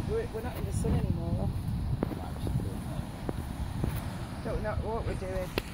We're not in the sun anymore. Don't know what we're doing.